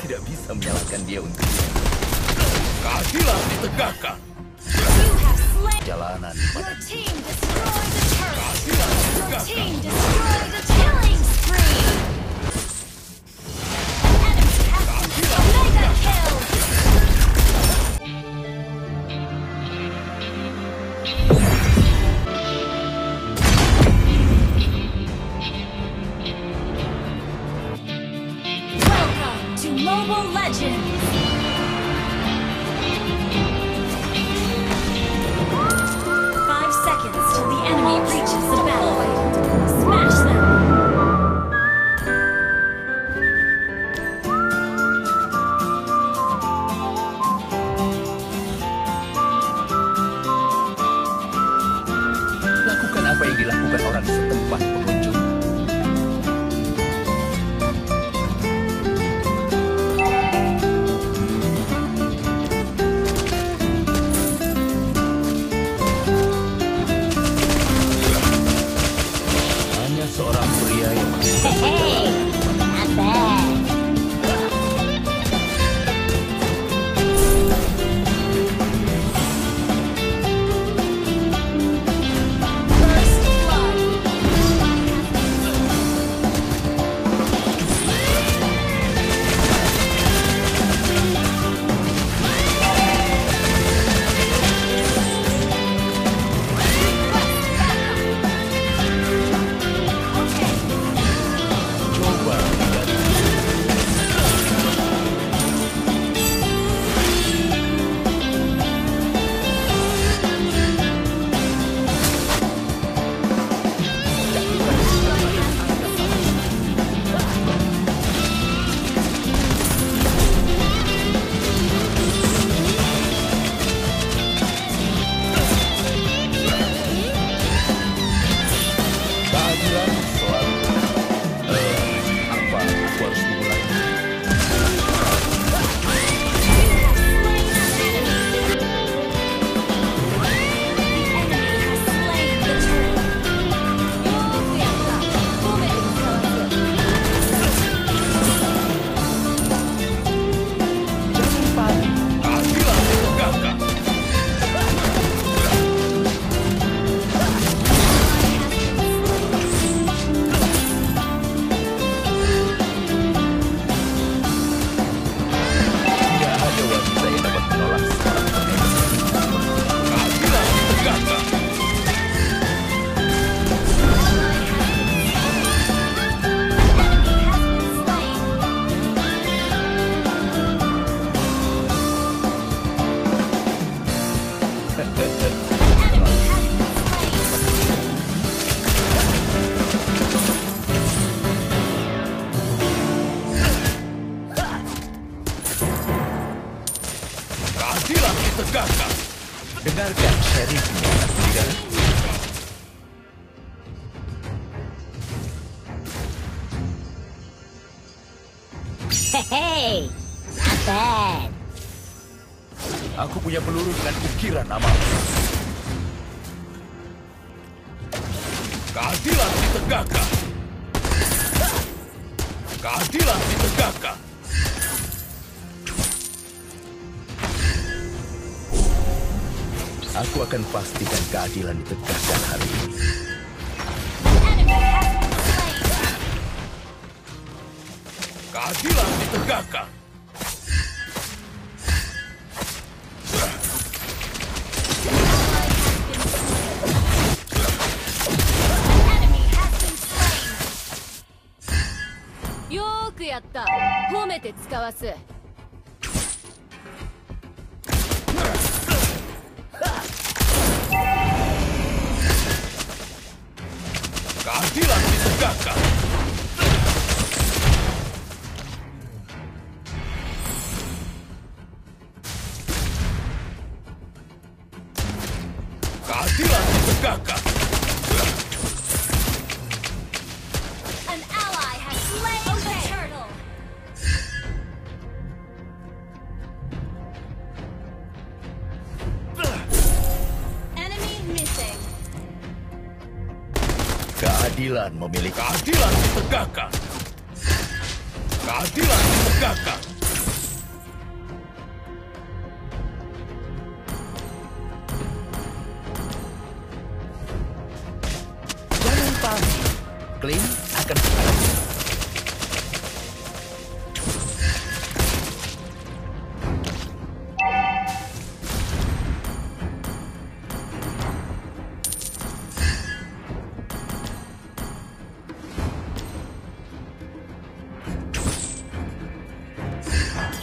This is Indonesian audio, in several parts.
tidak bisa menyalahkan dia untuk ini. Keadilan ditegakkan. You have slain. Jalanan Your team destroyed the turret. keadilan Your ditegakkan. team destroyed the killing spree. An enemy has been mega kill. Welcome to Mobile Legends. 5 seconds till the enemy reaches the battlefield. Smash them! Lakukan apa yang dilakukan orang setempat pengunjung. Hanya seorang pria yang Hey, not bad. First blood. coba mengganti. Keadilan selalu. Apa aku harus memulai? Keadilan ditegakkan. Tidak ada wanita yang dapat menolak seorang pengemis. Keadilan ditegakkan. Keadilan ditegakkan. Dengarkan syarifmu, anak muda. Hey, not bad. Aku punya peluru dengan ukiran namamu. Keadilan ditegakkan. Keadilan ditegakkan. Aku akan pastikan keadilan ditegakkan hari ini. Keadilan ditegakkan. Yoくやった。褒めて使わす。 Keadilan ditegakkan. Keadilan ditegakkan. An ally has slain the turtle. Enemy missing. Keadilan memiliki keadilan ditegakkan. Keadilan ditegakkan.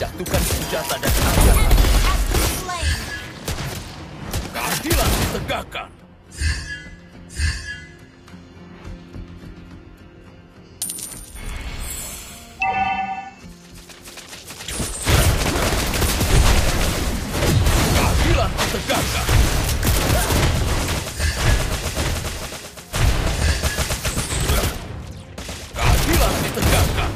Jatuhkan senjata dan An angkat. enemy has been slain. Keadilan ditegakkan. Keadilan ditegakkan. Keadilan ditegakkan.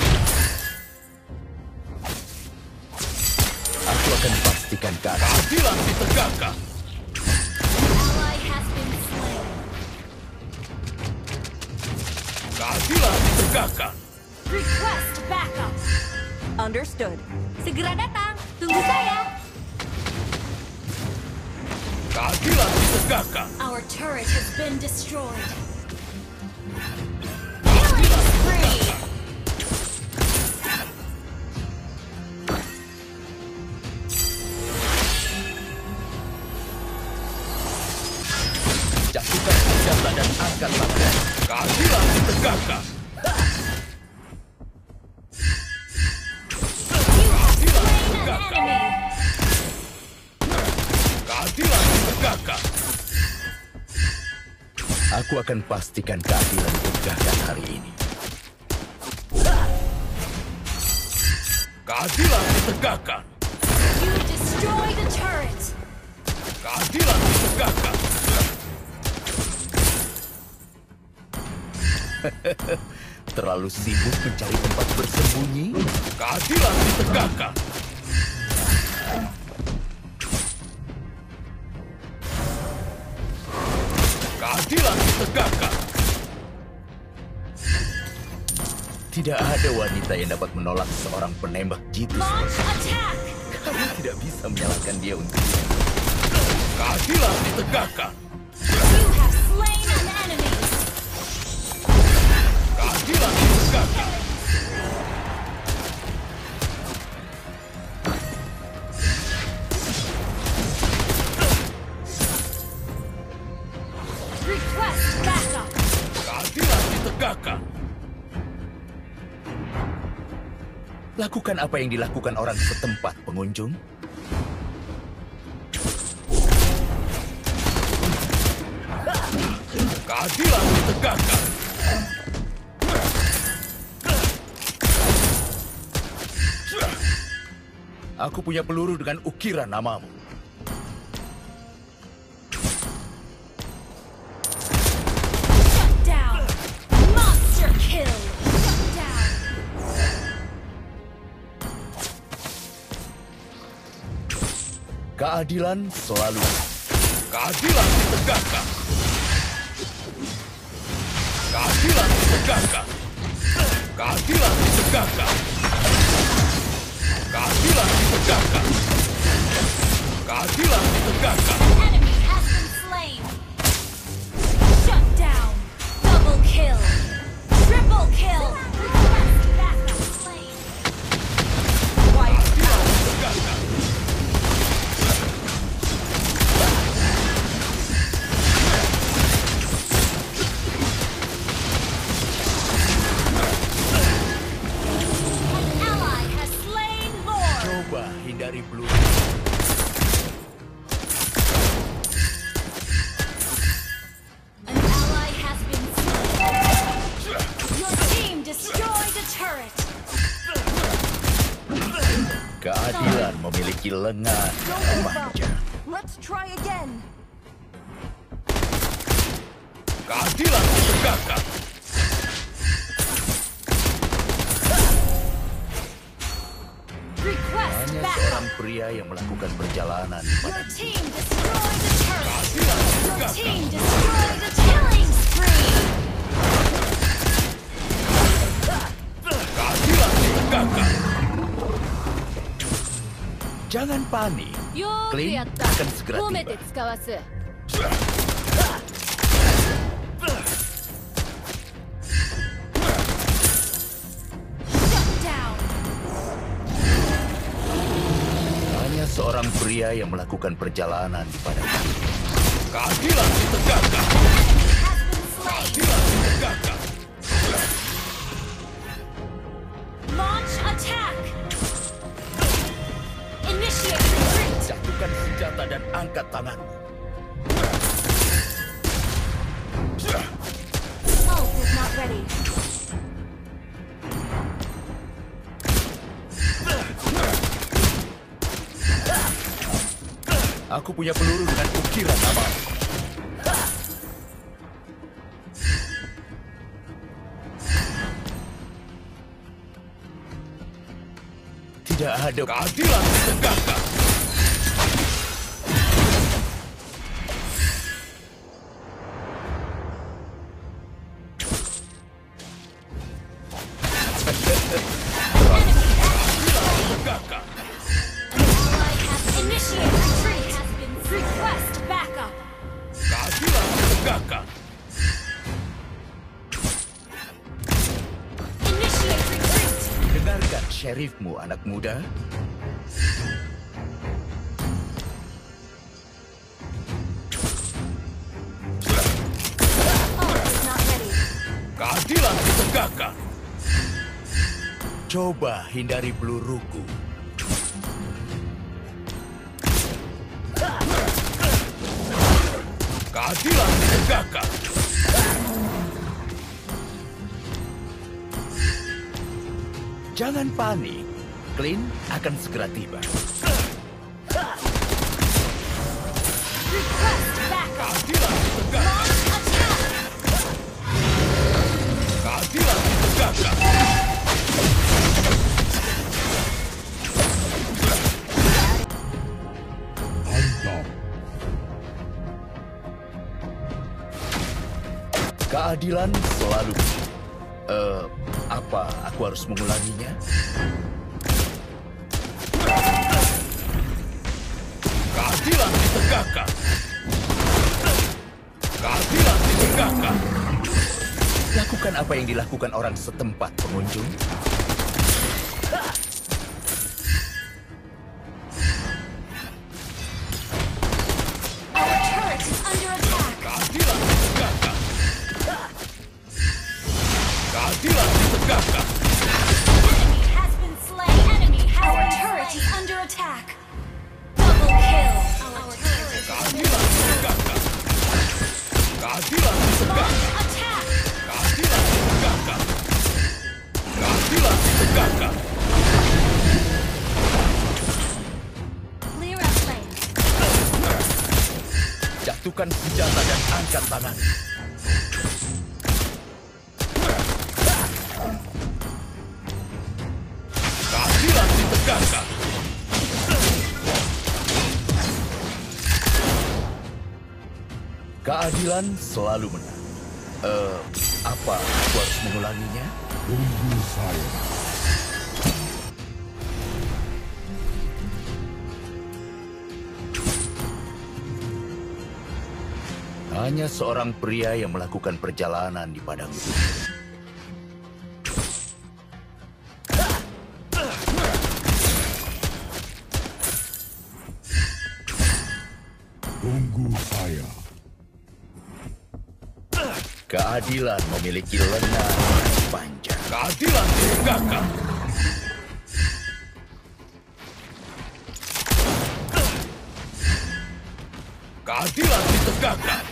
Aku akan pastikan keadilan ditegakkan. Ally has been slain. Keadilan ditegakkan. Request backup. Understood. Segera datang. Tunggu saya. Keadilan ditegakkan. Our turret has been destroyed. Killing spree. Jatuhkan senjata dan angkat tangan. Keadilan ditegakkan. You have slain an enemy. Keadilan ditegakkan. Aku akan pastikan keadilan ditegakkan hari ini. Keadilan ditegakkan. You destroyed a turret. Keadilan ditegakkan. Terlalu sibuk mencari tempat bersembunyi. Keadilan ditegakkan. Keadilan ditegakkan. Tidak ada wanita yang dapat menolak seorang penembak jitu. Launch attack. Kamu tidak bisa menyalahkan dia untuk itu. Keadilan ditegakkan. You have slain an enemy. Keadilan ditegakkan. Request backup. Keadilan ditegakkan. Lakukan apa yang dilakukan orang setempat, pengunjung. Keadilan ditegakkan. Aku punya peluru dengan ukiran namamu. Shut down. Monster kill. Shut down. Keadilan selalu. Keadilan ditegakkan. Keadilan ditegakkan. Keadilan ditegakkan. Keadilan ditegakkan. Keadilan ditegakkan. Enemy has been slain. Shut down. Double kill. Triple kill. Request backup slain. Keadilan ditegakkan. An ally has slain Lord. Coba hindari peluru. An ally has been slain. Your team destroyed a turret. Keadilan memiliki lengan yang manja. Let's try again. Keadilan ditegakkan. Request Hanya backup. seorang pria yang melakukan perjalanan pada Your team destroyed a turret. keadilan Your ditegakkan. team destroyed a killing spree. Keadilan ditegakkan. Jangan panik. よーく Clint やった akan segera 褒めて tiba. 使わす Shut down. Hanya seorang pria yang melakukan perjalanan pada kami. Keadilan ditegakkan. Has been slain. Keadilan ditegakkan. Launch attack. Jatuhkan senjata dan angkat tanganmu. Ult is not ready. Aku punya peluru dengan ukiran amal. Tidak ada keadilan ditegakkan. Tegakkan. Ally has initiated retreat. Has been request backup. Keadilan ditegakkan. Initiate retreat. Dengarkan syarifmu, anak muda. Ult is not ready. Keadilan ditegakkan. Coba hindari peluruku. Keadilan ditegakkan. Jangan panik. Clint akan segera tiba. Request backup. Keadilan ditegakkan. Launch attack. Keadilan ditegakkan. Keadilan selalu. Apa aku harus mengulanginya? Keadilan ditegakkan. Keadilan ditegakkan. Lakukan apa yang dilakukan orang setempat, pengunjung. Our turret is under attack. Keadilan ditegakkan. Keadilan ditegakkan. Enemy has been slain. Enemy has Our turret is under attack. Double kill. Our turret is under Keadilan ditegakkan. Keadilan ditegakkan. launch attack. Keadilan ditegakkan. Keadilan ditegakkan. Clear out lanes. Jatuhkan senjata dan angkat tangan. Keadilan ditegakkan. Keadilan selalu menang. Apa aku harus mengulanginya? Tunggu saya. Hanya seorang pria yang melakukan perjalanan di padang itu. Tunggu saya. Keadilan memiliki lengan panjang. Keadilan ditegakkan. Keadilan ditegakkan.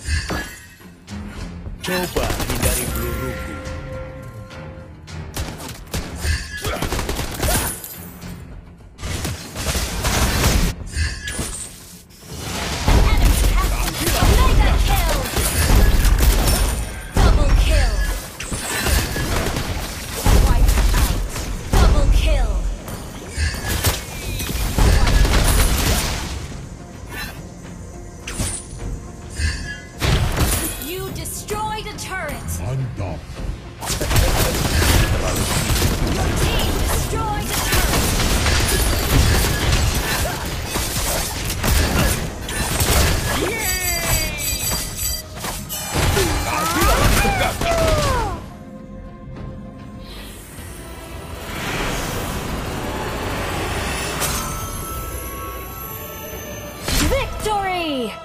Coba hindari peluruku. Mega kill. Double kill. Wipe out. Double kill. You destroyed a turret. Mantap. Your team destroyed a turret. Keadilan ditegakkan. Victory!